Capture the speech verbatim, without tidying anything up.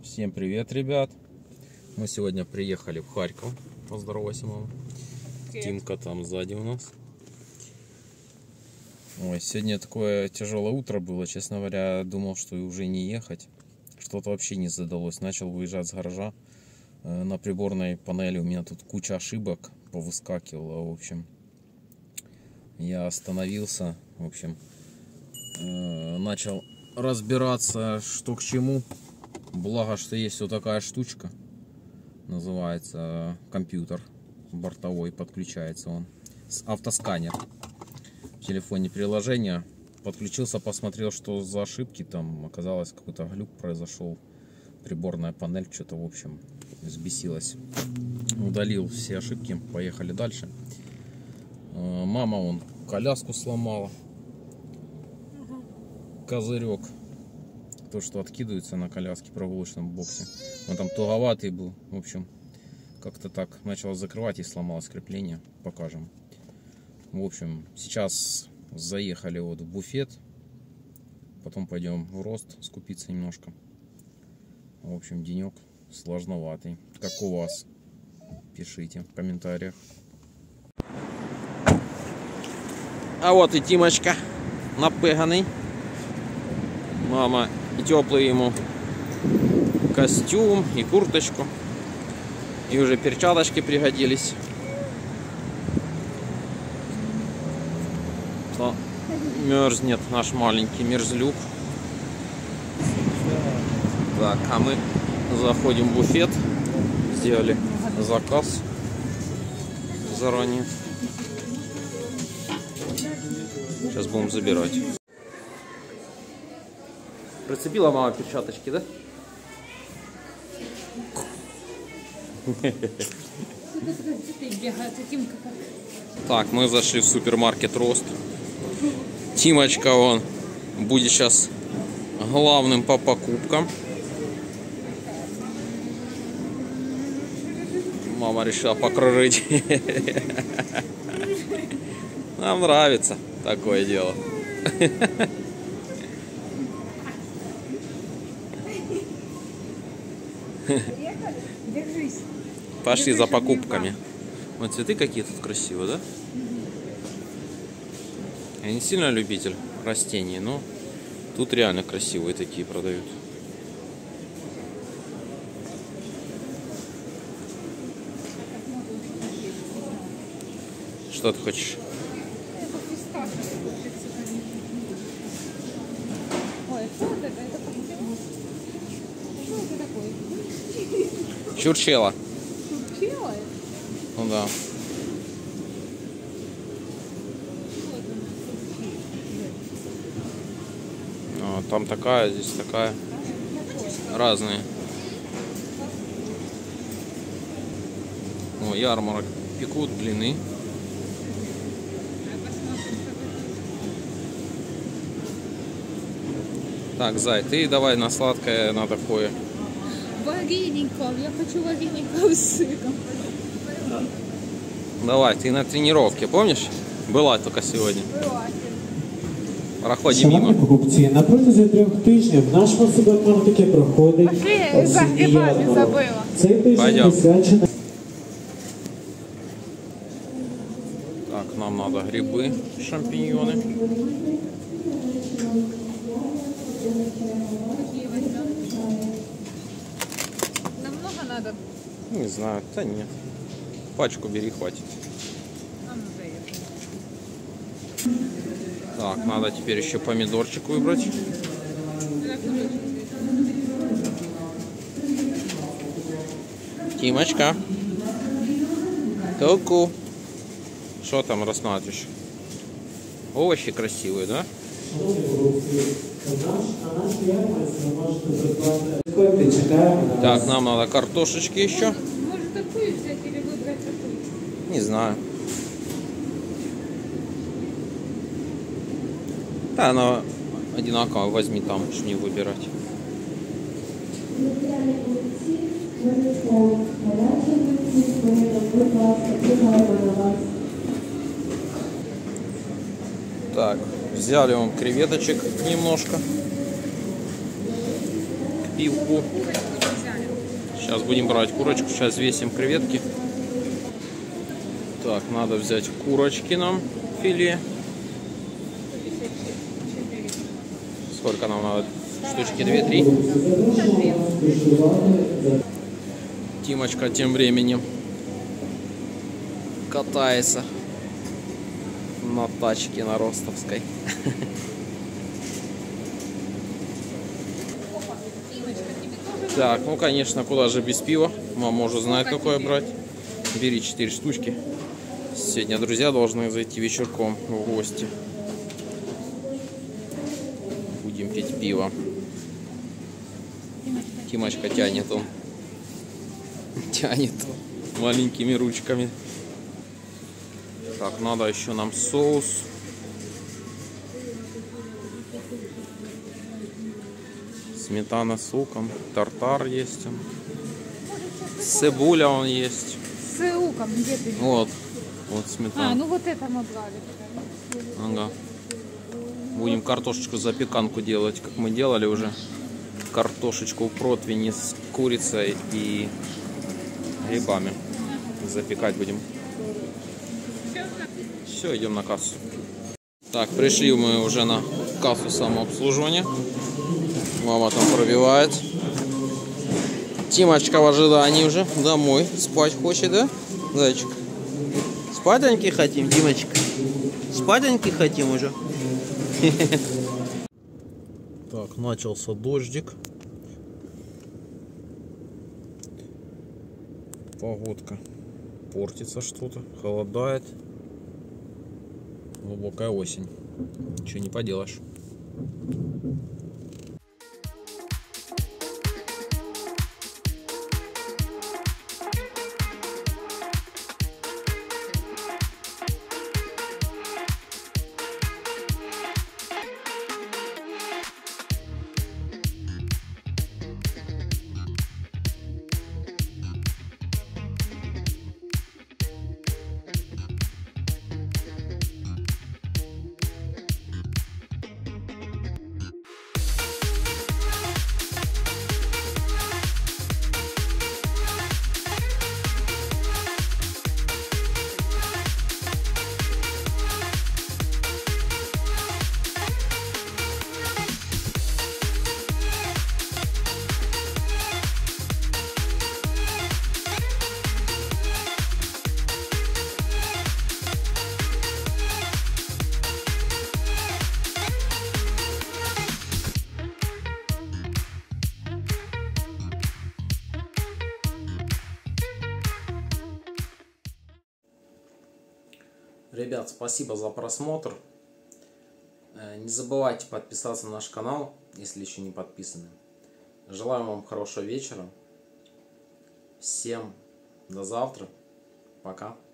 Всем привет, ребят! Мы сегодня приехали в Харьков. Поздоровайся, мама. Тимка там сзади у нас. Ой, сегодня такое тяжелое утро было. Честно говоря, думал, что уже не ехать. Что-то вообще не задалось. Начал выезжать с гаража. На приборной панели у меня тут куча ошибок повыскакивала. В общем, я остановился. В общем, начал разбираться, что к чему. Благо, что есть вот такая штучка, называется компьютер бортовой, подключается он, автосканер. В телефоне приложение, подключился, посмотрел, что за ошибки, там оказалось какой-то глюк произошел, приборная панель что-то, в общем, взбесилась. Удалил все ошибки, поехали дальше. Мама вон коляску сломала, козырек. То, что откидывается на коляске в прогулочном боксе. Он там туговатый был. В общем, как-то так начал закрывать и сломалось крепление. Покажем. В общем, сейчас заехали вот в буфет. Потом пойдем в Рост скупиться немножко. В общем, денек сложноватый. Как у вас? Пишите в комментариях. А вот и Тимочка напыганый. Мама и теплый ему костюм и курточку. И уже перчаточки пригодились. То мерзнет наш маленький мерзлюк. Так, а мы заходим в буфет. Сделали заказ заранее. Сейчас будем забирать. Прицепила мама перчаточки, да? Так, мы зашли в супермаркет Рост. Тимочка, он будет сейчас главным по покупкам. Мама решила покружить. Нам нравится такое дело. Держись. Пошли за покупками. Вот цветы какие тут красивые, да? Я не сильно любитель растений, но тут реально красивые такие продают. Что ты хочешь? Чурчела. Чурчела? Ну да. А, там такая, здесь такая. Разные. О, ярмарок. Пекут блины. Так, Зай, ты давай на сладкое, на такое. Вареников. Я хочу вареников с сыром. Давай, ты на тренировке, помнишь? Была только сегодня. Была. Проходим мимо. Покупці, на протязі трьох тижнів в нашому супермаркеті проходить осінній ярмарок. Цей тиждень посвячений. Так, нам надо грибы, шампиньоны. Нам много надо? Не знаю, да нет. Пачку бери, хватит. Нам заехали. Так, надо теперь еще помидорчик выбрать. Тимочка. Ку-ку. Что там рассматриваешь? Овощи красивые, да? Так, нам надо картошечки еще. Может такую взять или выбрать такую? Не знаю. Да, она одинаково, возьми там, уж не выбирать. Так, взяли вам креветочек немножко. К пивку. Сейчас будем брать курочку. Сейчас весим креветки. Так, надо взять курочки нам, филе. Сколько нам надо? Штучки две-три. Тимочка тем временем катается на тачке на Ростовской. Так, ну конечно, куда же без пива. Мама уже знает, какое брать. Бери четыре штучки. Сегодня друзья должны зайти вечерком в гости. Будем пить пиво. Тимочка тянет он. Тянет маленькими ручками. Так, надо еще нам соус. Сметана с луком. Тартар есть он. Цибуля он есть. С луком где ты? Вот. Вот сметана. А, ну вот это мы брали. Ага. Будем картошечку запеканку делать, как мы делали уже. Картошечку в противне с курицей и грибами. Запекать будем. Все, идем на кассу. Так, пришли мы уже на кассу самообслуживания. Мама там пробивает. Тимочка в ожидании уже. Домой. Спать хочет, да, зайчик? Спатеньки хотим, Тимочка? Спатеньки хотим уже? Так, начался дождик. Погодка портится что-то, холодает. Глубокая осень. Ничего не поделаешь. Ребят, спасибо за просмотр. Не забывайте подписаться на наш канал, если еще не подписаны. Желаю вам хорошего вечера. Всем до завтра. Пока.